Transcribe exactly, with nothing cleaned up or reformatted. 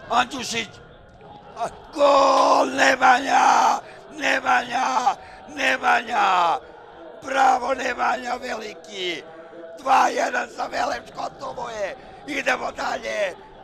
Andjušić, gol Nemanja, Nemanja, Nemanja, bravo Nemanja veliki, dva jedan za Velem Škotovo je, idemo dalje.